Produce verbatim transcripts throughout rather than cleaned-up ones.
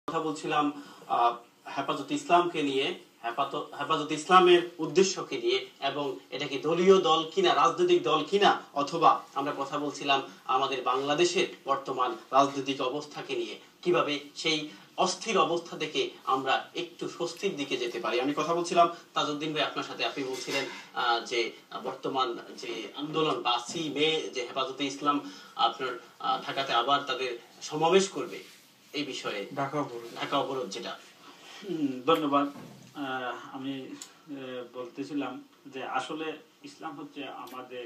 কথা বলছিলাম হেফাজত ইসলামকে নিয়ে, হেফাজত ইসলামের উদ্দেশ্যকে নিয়ে, এবং এটা কি দলীয় দল কিনা, রাজনৈতিক দল কিনা, অথবা আমরা কথা বলছিলাম আমাদের বাংলাদেশের বর্তমান রাজনৈতিক অবস্থাকে নিয়ে, কিভাবে সেই অস্থির অবস্থা থেকে আমরা একটু স্বস্তির দিকে যেতে পারি। আমি কথা বলছিলাম তাজউদ্দিন ভাই আপনার সাথে। আপনি বলছিলেন যে বর্তমান যে আন্দোলন বা সি মে যে হেফাজতে ইসলাম আপনার ঢাকাতে আবার তাদের সমাবেশ করবে, এই বিষয়ে ঢাকা অবরোধ ঢাকা অবরোধ যেটা। ধন্যবাদ। আমি বলতেছিলাম যে আসলে ইসলাম হচ্ছে আমাদের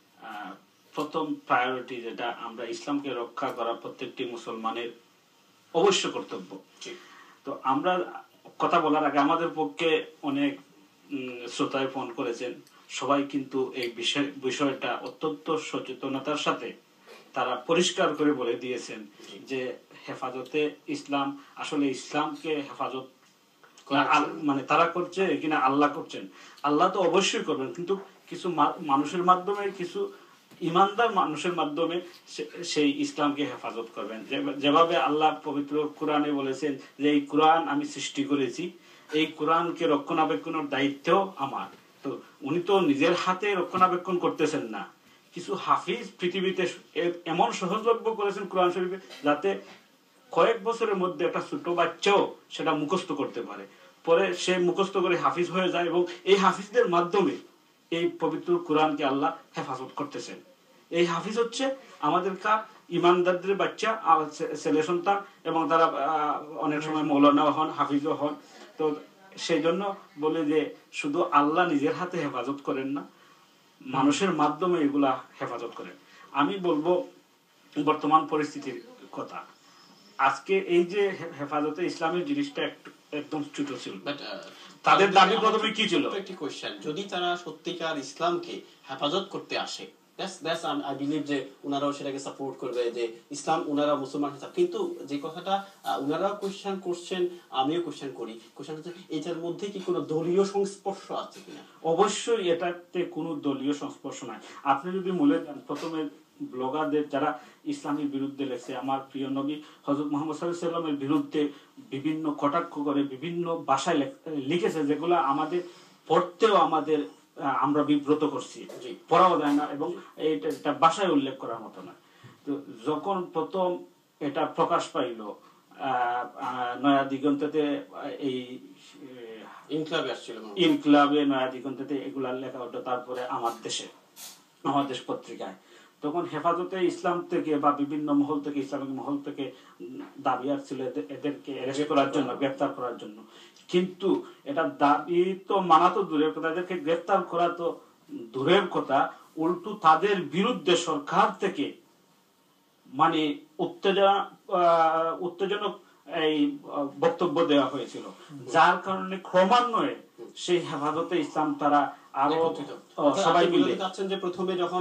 প্রথম প্রায়োরিটি, যেটা আমরা ইসলামকে রক্ষা করা প্রত্যেকটি মুসলমানের অবশ্য কর্তব্য। তো আমরা কথা বলার আগে আমাদের পক্ষে অনেক শ্রোতায় ফোন করেছেন, সবাই কিন্তু এই বিষয় বিষয়টা অত্যন্ত সচেতনতার সাথে তারা পরিষ্কার করে বলে দিয়েছেন যে হেফাজতে ইসলাম আসলে ইসলামকে হেফাজত মানে তারা করছে কিনা আল্লাহ করছেন। আল্লাহ তো অবশ্যই করবেন, কিন্তু কিছু মানুষের মাধ্যমে, কিছু ইমানদার মানুষের মাধ্যমে সেই ইসলামকে হেফাজত করবেন। যেভাবে আল্লাহ পবিত্র কোরআনে বলেছেন যে এই কোরআন আমি সৃষ্টি করেছি, এই কোরআনকে রক্ষণাবেক্ষণের দায়িত্ব আমার। তো উনি তো নিজের হাতে রক্ষণাবেক্ষণ করতেছেন না, কিছু হাফিজ পৃথিবীতে এমন সহজলভ্য করেছেন কোরআন শরীফে, যাতে কয়েক বছরের মধ্যে একটা ছোট বাচ্চাও সেটা মুখস্থ করতে পারে। পরে সে মুখস্থ করে হাফিজ হয়ে যায়, এবং এই হাফিজদের মাধ্যমে এই পবিত্র কোরআনকে আল্লাহ হেফাজত করতেছেন। এই হাফিজ হচ্ছে আমাদের কার ইমানদারদের বাচ্চা, ছেলে সন্তান, এবং তারা অনেক সময় মৌলানা হন, হাফিজও হন। তো সেই জন্য বলে যে শুধু আল্লাহ নিজের হাতে হেফাজত করেন না, মানুষের মাধ্যমে এগুলা হেফাজত করেন। আমি বলবো বর্তমান পরিস্থিতির কথা। আজকে এই যে হেফাজতে ইসলামের জিনিসটা একদম ছোট ছিল, তাদের দাবি প্রথমে কি ছিল? একটি কোশ্চেন, যদি তারা সত্যিকার ইসলামকে হেফাজত করতে আসে, I believe যে উনারাও সেটাকে সাপোর্ট করবে, যে ইসলাম উনারা মুসলমান হিসাব। কিন্তু যে কথাটা উনারাও কোশ্চেন করছেন, আমিও কোশ্চেন করি, কোশ্চেন হচ্ছে এটার মধ্যে কি কোনো দলীয় সংস্পর্শ আছে কিনা? অবশ্যই এটাতে কোনো দলীয় সংস্পর্শ নাই। আপনি যদি মূলে যান, প্রথমে ব্লগারদের যারা ইসলামের বিরুদ্ধে লেখছে, আমার প্রিয় নবী হযরত মুহাম্মদ সাল্লাল্লাহু আলাইহি ওয়াসাল্লামের বিরুদ্ধে বিভিন্ন কটাক্ষ করে বিভিন্ন ভাষায় লিখেছে, যেগুলো আমাদের পড়তেও আমাদের আমরা বিব্রত করছি, পড়াও যায় না, এবং এটা ভাষায় উল্লেখ করার মতো না। তো যখন প্রথম এটা প্রকাশ পাইল নয়া দিগন্তেতে, এই ইনকলাবে আসছিল, ইনকলাবে নয়া দিগন্তেতে এগুলা লেখা হতো, তারপরে আমার দেশে, আমার দেশ পত্রিকায়, তখন হেফাজতে ইসলাম থেকে বা বিভিন্ন মহল থেকে, ইসলামিক মহল থেকে দাবি আসছিল এদেরকে অ্যারেস্ট করার জন্য, গ্রেফতার করার জন্য। কিন্তু এটা দাবি তো মানা তো দূরের কথা, এদেরকে গ্রেফতার করা তো দূরের কথা, উল্টো তাদের বিরুদ্ধে সরকার থেকে মানে উত্তেজনা উত্তেজনক এই বক্তব্য দেওয়া হয়েছিল, যার কারণে ক্রমান্বয়ে সেই হেফাজতে ইসলাম তারা আরো সবাই মিলে যাচ্ছেন যে প্রথমে যখন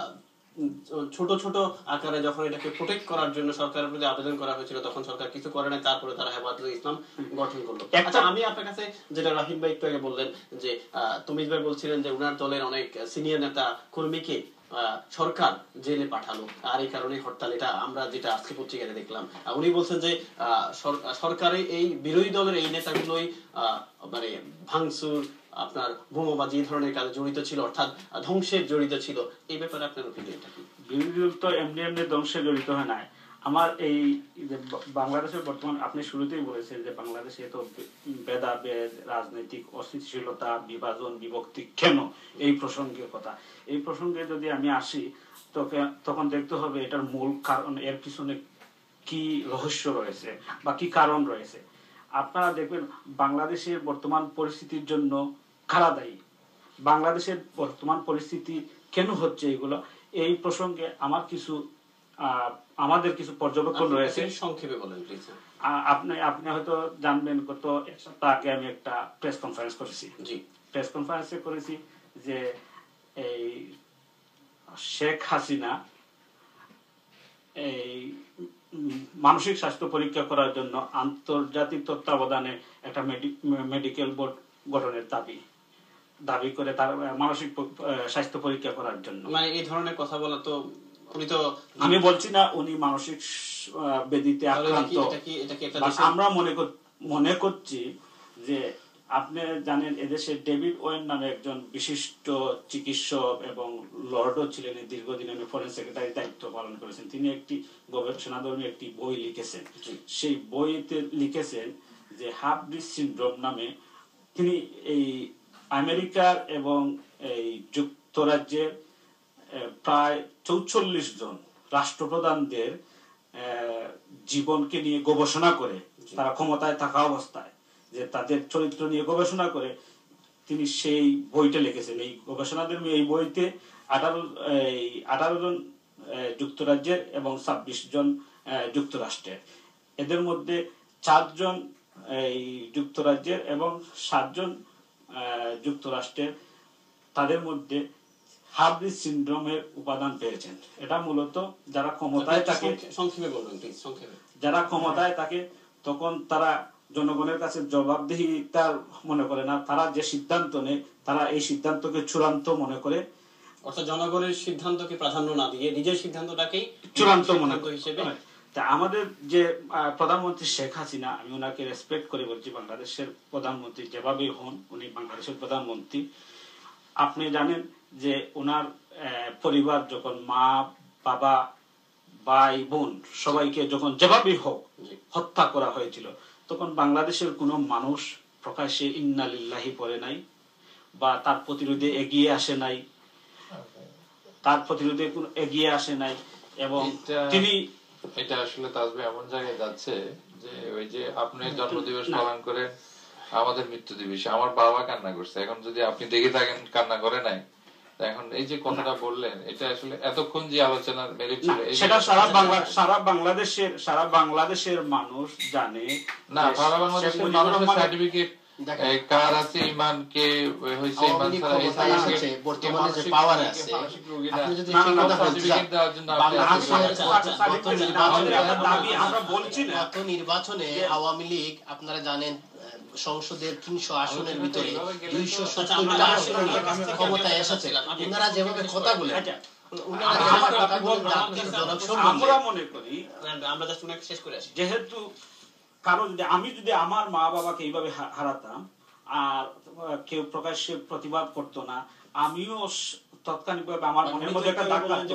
ছোট ছোট আকারে যখন এটাকে প্রোটেক্ট করার জন্য সরকারের প্রতি আবেদন করা হয়েছিল, তখন সরকার কিছু করে নাই, তারপরে তারা হেফাজতে ইসলাম গঠন করলো। আচ্ছা, আমি আপনার কাছে যেটা রাহিম ভাই একটু আগে বললেন, যে তুমিজ ভাই বলছিলেন যে উনার দলের অনেক সিনিয়র নেতা কর্মীকে সরকার জেলে পাঠালো, আর এই কারণে হরতাল, এটা আমরা যেটা আজকে পত্রিকাতে দেখলাম। উনি বলছেন যে সরকারের এই বিরোধী দলের এই নেতাগুলোই মানে ভাঙচুর, আপনার বোমাবাজি, এই ধরনের কাজে জড়িত ছিল, অর্থাৎ ধ্বংসের জড়িত ছিল। এই ব্যাপারে আপনার অভিজ্ঞতা কি? বিরোধী দল তো এমনি এমনি ধ্বংসে জড়িত হয় নাই। আমার এই বাংলাদেশের বর্তমান, আপনি শুরুতেই বলেছেন যে বাংলাদেশে তো ভেদাভেদ, রাজনৈতিক অস্থিতিশীলতা, বিভাজন, বিভক্তি কেন, এই প্রসঙ্গে কথা। এই প্রসঙ্গে যদি আমি আসি, তখন দেখতে হবে এটার মূল কারণ, এর পিছনে কি রহস্য রয়েছে বা কি কারণ রয়েছে। আপনারা দেখবেন বাংলাদেশের বর্তমান পরিস্থিতির জন্য কারা দায়ী, বাংলাদেশের বর্তমান পরিস্থিতি কেন হচ্ছে, এগুলো এই প্রসঙ্গে আমার কিছু আমাদের কিছু পর্যবেক্ষণ রয়েছে। সংক্ষেপে বলেন প্লিজ। আপনি আপনি হয়তো জানবেন, গত এক সপ্তাহ আগে আমি একটা প্রেস কনফারেন্স করেছি। জি, প্রেস কনফারেন্সে করেছি যে এই শেখ হাসিনা এই মানসিক স্বাস্থ্য পরীক্ষা করার জন্য আন্তর্জাতিক তত্ত্বাবধানে একটা মেডিকেল বোর্ড গঠনের দাবি দাবি করে তার মানসিক স্বাস্থ্য পরীক্ষা করার জন্য। মানে এই ধরনের কথা বলা তো উনি তো আমি বলছি না উনি মানসিক ব্যাধিতে আক্রান্ত, আমরা মনে মনে করছি যে আপনি জানেন এদেশে ডেভিড ওয়েন নামে একজন বিশিষ্ট চিকিৎসক এবং লর্ডও ছিলেন, দীর্ঘদিন উনি ফরেন সেক্রেটারি দায়িত্ব পালন করেছেন। তিনি একটি গবেষণাধর্মী একটি বই লিখেছেন। সেই বইতে লিখেছেন যে হাফ ব্রিজ সিনড্রোম নামে। তিনি এই আমেরিকার এবং এই যুক্তরাজ্যের প্রায় চৌচল্লিশ জন রাষ্ট্রপ্রধানদের জীবনকে নিয়ে গবেষণা করে, তারা ক্ষমতায় থাকা অবস্থায় যে তাদের চরিত্র নিয়ে গবেষণা করে তিনি সেই বইটা লিখেছেন। এই গবেষণাদের এই বইতে আঠারো এই আঠারো জন যুক্তরাজ্যের এবং ছাব্বিশ জন যুক্তরাষ্ট্রের, এদের মধ্যে চারজন এই যুক্তরাজ্যের এবং সাতজন যুক্তরাষ্ট্রের, তাদের মধ্যে হাফ ব্রিজ সিনড্রোমের উপাদান পেয়েছেন। এটা মূলত যারা ক্ষমতায় থাকে, সংক্ষেপে বলবেন প্লিজ, সংক্ষেপে। যারা ক্ষমতায় থাকে তখন তারা জনগণের কাছে জবাবদিহিতা মনে করে না, তারা যে সিদ্ধান্ত নেয় তারা এই সিদ্ধান্তকে চূড়ান্ত মনে করে, অর্থাৎ জনগণের সিদ্ধান্তকে প্রাধান্য না দিয়ে নিজের সিদ্ধান্তটাকেই চূড়ান্ত মনে করে হিসেবে। তা আমাদের যে প্রধানমন্ত্রী শেখ হাসিনা, আমি ওনাকে রেসপেক্ট করে বলছি, বাংলাদেশের প্রধানমন্ত্রী যেভাবেই হন, উনি বাংলাদেশের প্রধানমন্ত্রী। আপনি জানেন যে ওনার পরিবার যখন মা বাবা ভাই বোন সবাইকে যখন যেভাবেই হোক হত্যা করা হয়েছিল, তখন বাংলাদেশের কোনো মানুষ প্রকাশ্যে ইন্না লিল্লাহি পড়ে নাই বা তার প্রতিরোধে এগিয়ে আসে নাই, তার প্রতিরোধে এগিয়ে আসে নাই। এবং তিনি এটা আসলে তাজবে এমন জায়গায় যাচ্ছে যে ওই যে আপনি জন্মদিবস পালন করেন, আমাদের মৃত্যু দিবস, আমার বাবা কান্না করছে, এখন যদি আপনি দেখে থাকেন কান্না করে নাই, এখন এই যে কথাটা বললেন এটা আসলে এতক্ষণ যে আলোচনার মেরিট ছিল সেটা সারা বাংলা সারা বাংলাদেশের সারা বাংলাদেশের মানুষ জানে না, সারা বাংলাদেশের মানুষের সার্টিফিকেট কার আছে, ইমান কে হইছে, ইমান ছাড়া এই সার্টিফিকেট বর্তমানে যে পাওয়ার আছে, আপনি যদি সেই কথা সার্টিফিকেট দেওয়ার জন্য আমরা বলছি না গত নির্বাচনে আওয়ামী লীগ আপনারা জানেন সংসদের তিনশো আসনের ভিতরে দুইশো সত্তরটা আসন ক্ষমতায় এসেছে। ওনারা যেভাবে কথা বলে আমরা মনে করি, আমরা জাস্ট ওনাকে শেষ করে আসি, যেহেতু কারণ যদি আমি যদি আমার মা বাবাকে এইভাবে হারাতাম আর কেউ প্রকাশ্যে প্রতিবাদ করতো না, আমিও তাৎক্ষণিকভাবে আমার মনের মধ্যে একটা দাগ লাগতো।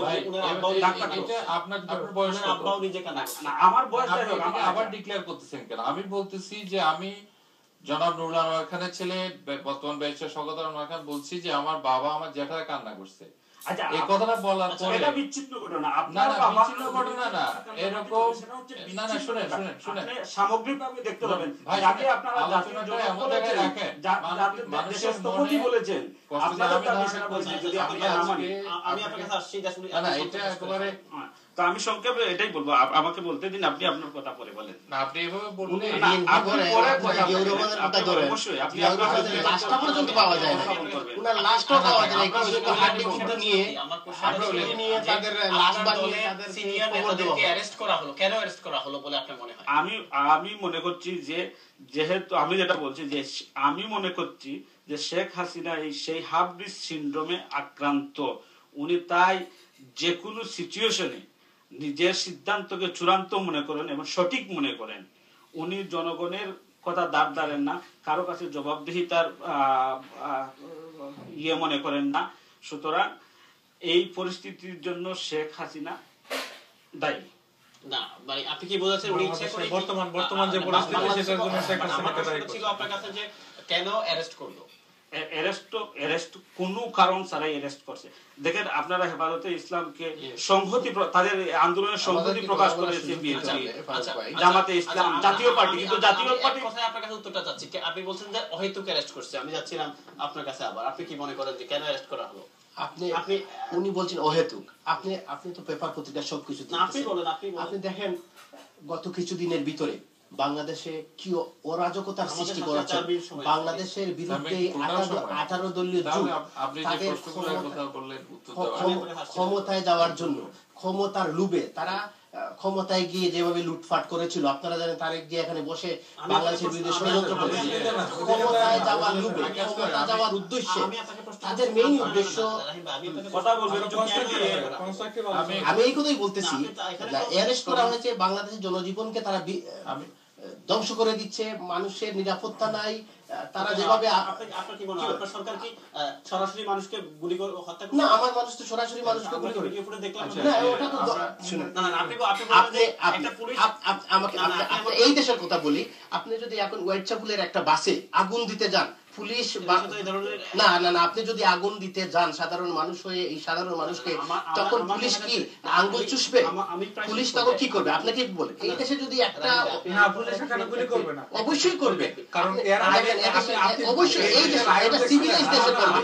আমার বয়স আবার ডিক্লেয়ার করতেছেন কেন? আমি বলতেছি যে আমি জনাব নুরুল আনোয়ার খানের ছেলে বর্তমান ব্যারিস্টার শওকত আনোয়ার খান বলছি যে আমার বাবা আমার জ্যাঠারা কান্না করছে। আচ্ছা, এই কথাটা বলার পরে এটা বিচ্ছিন্ন ঘটনা, আপনার বাবা বিচ্ছিন্ন ঘটনা না, এরকম না না শুনেন শুনেন শুনেন সামগ্রিকভাবে দেখতে পাবেন যাকে আপনারা জাতীয় জনক এমন জায়গায় রাখেন, মানুষের মনে বলেছেন, আপনারা বিষয়টা বলছেন, যদি আপনি না মানেন আমি আপনার কাছে আসছি আসলে না এটা একেবারে। তো আমি সংক্ষেপে এটাই বলবো, আমাকে বলতে দিন, আপনি আপনার কথা পরে বলেন না, আপনি এভাবে বললে আপনি পরে কথা বলেন, কথা ধরেন, অবশ্যই আপনি লাস্টটা পর্যন্ত পাওয়া যায় না, ওনার লাস্টটা পাওয়া যায় না, কিছু হাড্ডি গুঁড়ো নিয়ে আমার কোশ্চেন নিয়ে তাদের লাশ বানিয়ে তাদের সিনিয়র নেতাদেরকে অ্যারেস্ট করা হলো, কেন অ্যারেস্ট করা হলো বলে আপনার মনে হয়? আমি আমি মনে করছি যে যেহেতু আমি যেটা বলছি যে আমি মনে করছি যে শেখ হাসিনা এই সেই হাফ ব্রিজ সিনড্রোমে আক্রান্ত, উনি তাই যে কোনো সিচুয়েশনে নিজের সিদ্ধান্তকে চূড়ান্ত মনে করেন এবং সঠিক মনে করেন। উনি জনগণের কথা দাঁড় দাঁড়েন না, কারো কাছে জবাবদিহিতার ইয়ে মনে করেন না। সুতরাং এই পরিস্থিতির জন্য শেখ হাসিনা দায়ী না। মানে আপনি কি বোঝাচ্ছেন উনি ইচ্ছা করে বর্তমান বর্তমান যে পরিস্থিতি সেটার জন্য শেখ হাসিনাকে দায়ী করছে? ছিল আপনার কাছে যে কেন অ্যারেস্ট করলো? অ্যারেস্ট অ্যারেস্ট কোনো কারণ ছাড়াই অ্যারেস্ট করছে। দেখেন আপনারা হেফাজতে ইসলামকে সংহতি, তাদের আন্দোলনের সংহতি প্রকাশ করেছে বিএনপি, জামাতে ইসলাম, জাতীয় পার্টি, কিন্তু জাতীয় পার্টি কথায় আপনার কাছে উত্তরটা চাচ্ছি। আপনি বলছেন যে অহেতুক অ্যারেস্ট করছে, আমি যাচ্ছিলাম আপনার কাছে আবার, আপনি কি মনে করেন যে কেন অ্যারেস্ট করা হলো? আপনি আপনি উনি বলছেন অহেতুক, আপনি আপনি তো পেপার পত্রিকা সবকিছু আপনি বলেন, আপনি আপনি দেখেন গত কিছুদিনের ভিতরে বাংলাদেশে কি অরাজকতার সৃষ্টি করেছে, বাংলাদেশের বিরুদ্ধে আঠারো দলীয় জোট ক্ষমতায় যাওয়ার জন্য, ক্ষমতার লোভে তারা ক্ষমতায় গিয়ে যেভাবে লুটপাট করেছিল, আপনারা জানেন তারেক জিয়া এখানে বসে বাংলাদেশের বিরুদ্ধে ষড়যন্ত্র করেছিল। ক্ষমতায় যাওয়ার লোভে, ক্ষমতা যাওয়ার উদ্দেশ্যে তাদের মেইন উদ্দেশ্য, আমি এই কথাই বলতেছি, অ্যারেস্ট করা হয়েছে, বাংলাদেশের জনজীবনকে তারা ধ্বংস করে দিচ্ছে, মানুষের নিরাপত্তা নাই, তারা যেভাবে আপনার কি মনে হয় আপনার সরকার কি সরাসরি মানুষকে গুলি করে হত্যা করে? না, আমার মানুষ তো সরাসরি মানুষকে গুলি করে ভিডিও ফুটেজ দেখলাম না, ওটা তো শুনুন, না না আপনি আপনি একটা পুলিশ আমাকে আপনি এই দেশের কথা বলি, আপনি যদি এখন হোয়াইটচাপেলের একটা বাসে আগুন দিতে যান, পুলিশ না না না আপনি যদি আগুন দিতে যান সাধারণ মানুষ হয়ে, এই সাধারণ মানুষকে তখন পুলিশ কি আঙ্গুল চুষবে? পুলিশ তখন কি করবে? আপনাকে বলে এই দেশে যদি একটা না, পুলিশ এখানে গুলি করবে না, অবশ্যই করবে, কারণ এর আগে অবশ্যই এই দেশে এটা সিভিলাইজ দেশে করবে।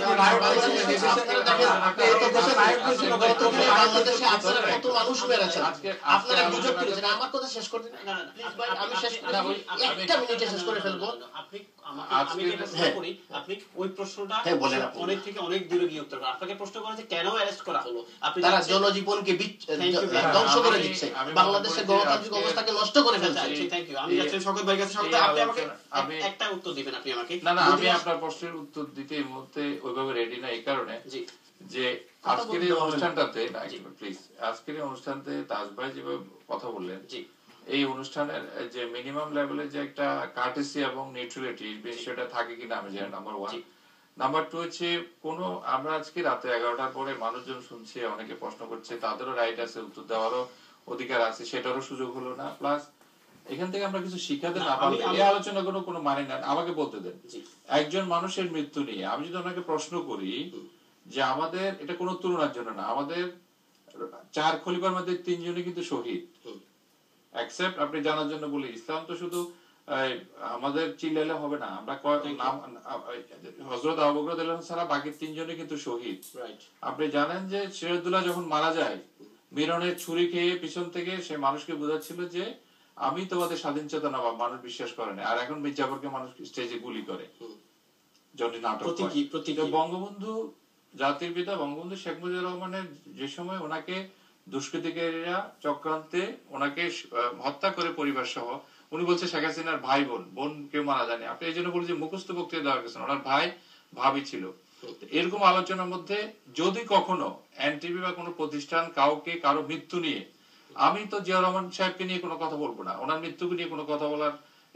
বাংলাদেশে আপনারা কত মানুষ মেরেছেন, আপনারা গুজব করেছেন। আমার কথা শেষ করতে দিন, আমি শেষ করে একটা মিনিটে শেষ করে ফেলবো। আপনি আমি প্রশ্ন করি, আপনি ওই প্রশ্নটা অনেক থেকে অনেক দূরে গিয়ে উত্তর করেন। আপনাকে প্রশ্ন করা যে কেন অ্যারেস্ট করা হলো? আপনি তারা জনজীবনকে ধ্বংস করে দিচ্ছে, বাংলাদেশের গণতান্ত্রিক অবস্থাকে নষ্ট করে ফেলছে। Thank you. আমি যাচ্ছি শওকত ভাইয়ের কাছে। শওকত, আপনি আমাকে একটা উত্তর দিবেন আপনি আমাকে? না না, আমি আপনার প্রশ্নের উত্তর দিতে এই মুহূর্তে ওইভাবে রেডি না, এই কারণে যে আজকের এই অনুষ্ঠানটাতে, প্লিজ, আজকের এই অনুষ্ঠানতে তাজ ভাই যেভাবে কথা বললেন, এই অনুষ্ঠানের যে মিনিমাম লেভেলে যে একটা কার্টেসি এবং নিউট্রালিটি বিষয়টা থাকে কিনা আমি জানি, নাম্বার ওয়ান। নাম্বার টু হচ্ছে কোনো আমরা আজকে রাতে এগারোটার পরে মানুষজন শুনছে, অনেকে প্রশ্ন করছে, তাদেরও রাইট আছে, উত্তর দেওয়ারও অধিকার আছে, সেটারও সুযোগ হলো না। প্লাস এখান থেকে আমরা কিছু শিখাতে না পারলে এই আলোচনা কোনো কোনো মানে না। আমাকে বলতে দেন, একজন মানুষের মৃত্যু নিয়ে আমি যদি ওনাকে প্রশ্ন করি যে আমাদের এটা কোনো তুলনার জন্য না, আমাদের চার খলিফার মধ্যে তিনজনই কিন্তু শহীদ, এক্সেপ্ট আপনি জানার জন্য বলি, ইসলাম তো শুধু আমাদের চিল্লাইলে হবে না, আমরা হযরত আবু বকর রাদিয়াল্লাহু আনহু ছাড়া বাকি তিনজনই কিন্তু শহীদ। আপনি জানেন যে সিরাজউদ্দৌলা যখন মারা যায়, মিরনের ছুরি খেয়ে পিছন থেকে সে মানুষকে বোঝাচ্ছিল যে আমি তোমাদের স্বাধীন চেতনা বা মানুষ বিশ্বাস করে না, আর এখন মির্জাফরকে মানুষ স্টেজে গুলি করে যদি নাটক করে। বঙ্গবন্ধু জাতির পিতা বঙ্গবন্ধু শেখ মুজিবুর রহমানের যে সময় ওনাকে দুষ্কৃতিকারীরা চক্রান্তে ওনাকে হত্যা করে পরিবার সহ, উনি বলছে শেখ হাসিনার ভাই বোন বোন কেউ মারা যায়নি, আপনি এই জন্য বলি যে মুখস্থ বক্তৃতা দেওয়া গেছে, ওনার ভাই ভাবি ছিল। এরকম আলোচনার মধ্যে যদি কখনো এনটিভি বা কোনো প্রতিষ্ঠান কাউকে কারো মৃত্যু নিয়ে, আমি তো জিয়া রহমান সাহেবকে নিয়ে কোনো কথা বলবো না, ওনার মৃত্যুকে নিয়ে কোনো কথা বলার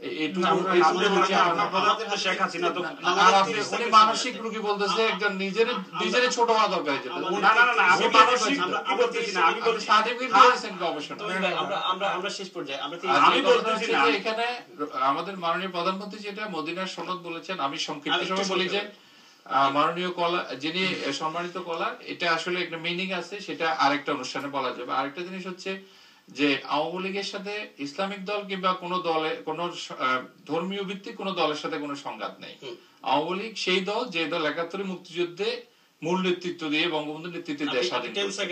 মানসিক রোগী বলতেছে, একজন নিজের নিজের ছোট হওয়া দরকার। এখানে আমাদের মাননীয় প্রধানমন্ত্রী যেটা মদিনার সনদ বলেছেন, আমি সংক্ষিপ্ত সময় বলি যে মাননীয় কলা যিনি সম্মানিত কলা, এটা আসলে একটা মিনিং আছে, সেটা আরেকটা অনুষ্ঠানে বলা যাবে। আরেকটা জিনিস হচ্ছে যে আওয়ামী লীগের সাথে ইসলামিক দল কিংবা কোন দলে কোন ধর্মীয় ভিত্তিক কোন দলের সাথে কোনো সংঘাত নেই। আওয়ামী লীগ সেই দল যে দল একাত্তরে মুক্তিযুদ্ধে মূল নেতৃত্ব দিয়ে বঙ্গবন্ধুর নেতৃত্বে দেশ স্বাধীন।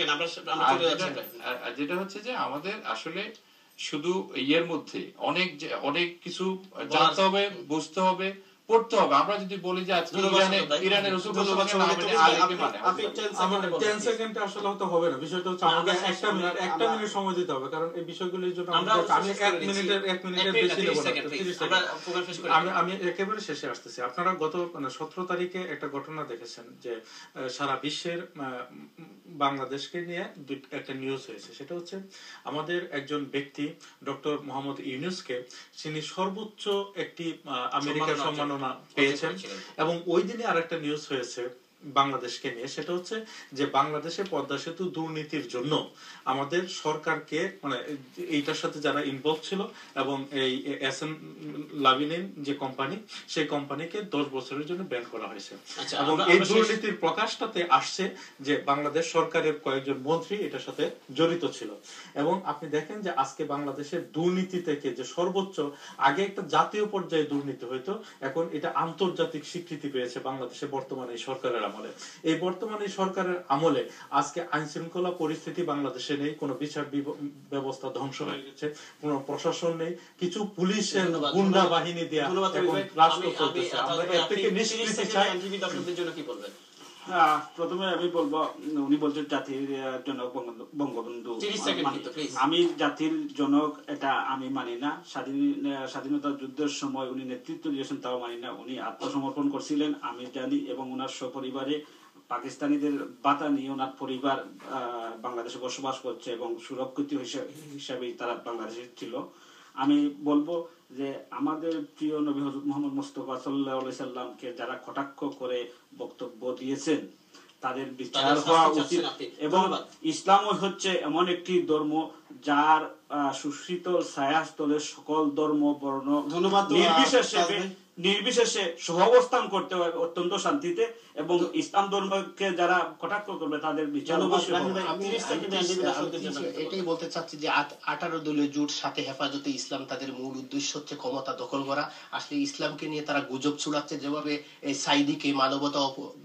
যেটা হচ্ছে যে আমাদের আসলে শুধু ইয়ের মধ্যে অনেক অনেক কিছু জানতে হবে, বুঝতে হবে, পড়তে হবে। আমরা যদি বলি যে আজকে ইরানে ইরানের রাসূল আমাদের দশ সেকেন্ডে আসলে হতে হবে না, বিষয়টা হচ্ছে আমাদের একটা মিনিট একটা মিনিট সময় দিতে হবে, কারণ এই বিষয়গুলোর জন্য আমরা আমি এক মিনিটের এক মিনিটের বেশি নেব না। আমি আমি একেবারে শেষে আসতেছি। আপনারা গত মানে সতেরো তারিখে একটা ঘটনা দেখেছেন যে সারা বিশ্বের বাংলাদেশকে নিয়ে একটা নিউজ হয়েছে, সেটা হচ্ছে আমাদের একজন ব্যক্তি ডক্টর মোহাম্মদ ইউনূসকে তিনি সর্বোচ্চ একটি আমেরিকার সম্মান পেয়েছেন। এবং ওই দিনে আরেকটা নিউজ হয়েছে বাংলাদেশকে নিয়ে, সেটা হচ্ছে যে বাংলাদেশে পদ্মা সেতু দুর্নীতির জন্য আমাদের সরকারকে মানে এইটার সাথে যারা ইনভলভ ছিল এবং এই এস এম লাভিনিন যে কোম্পানি, সেই কোম্পানিকে দশ বছরের জন্য ব্যান করা হয়েছে। এবং এই দুর্নীতির প্রকাশটাতে আসছে যে বাংলাদেশ সরকারের কয়েকজন মন্ত্রী এটার সাথে জড়িত ছিল। এবং আপনি দেখেন যে আজকে বাংলাদেশের দুর্নীতি থেকে যে সর্বোচ্চ, আগে একটা জাতীয় পর্যায়ে দুর্নীতি হইতো, এখন এটা আন্তর্জাতিক স্বীকৃতি পেয়েছে বাংলাদেশে বর্তমানে এই সরকারের আমলে। এই বর্তমানে সরকারের আমলে আজকে আইন শৃঙ্খলা পরিস্থিতি বাংলাদেশে নেই, কোনো বিচার ব্যবস্থা ধ্বংস হয়ে গেছে, কোনো প্রশাসন নেই, কিছু পুলিশের গুন্ডা বাহিনী দেয়া এখন রাষ্ট্র চলতেছে। আমরা এর থেকে নিষ্কৃতি চাই। প্রথমে আমি বলবো, উনি বলছেন জাতির জনক বঙ্গবন্ধু, আমি জাতির জনক এটা আমি মানি না। স্বাধীন স্বাধীনতা যুদ্ধের সময় উনি নেতৃত্ব দিয়েছেন তাও মানি না। উনি আত্মসমর্পণ করছিলেন আমি জানি, এবং ওনার সপরিবারে পাকিস্তানিদের বাতা নিয়ে ওনার পরিবার বাংলাদেশে বসবাস করছে এবং সুরক্ষিত হিসাবেই তারা বাংলাদেশে ছিল। আমি বলবো যে আমাদের প্রিয় নবী হযরত মুহাম্মদ মুস্তাফা সাল্লাল্লাহু আলাইহি সাল্লামকে যারা কটাক্ষ করে বক্তব্য দিয়েছেন তাদের বিচার হওয়া উচিত। এবং ইসলাম হচ্ছে এমন একটি ধর্ম যার সুশীতল ছায়াস্থলে সকল ধর্ম বর্ণ নির্বিশেষে নির্বিশেষে সহাবস্থান করতে হয় অত্যন্ত শান্তিতে, এবং ইসলাম ধর্মকে যারা কটাক্ষ করবে তাদের বিচার। এটাই বলতে চাচ্ছি যে আঠারো দলীয় জোট সাথে হেফাজতে ইসলাম তাদের মূল উদ্দেশ্য হচ্ছে ক্ষমতা দখল করা। আসলে ইসলামকে নিয়ে তারা গুজব ছড়াচ্ছে, যেভাবে এই সাইদিকে মানবতা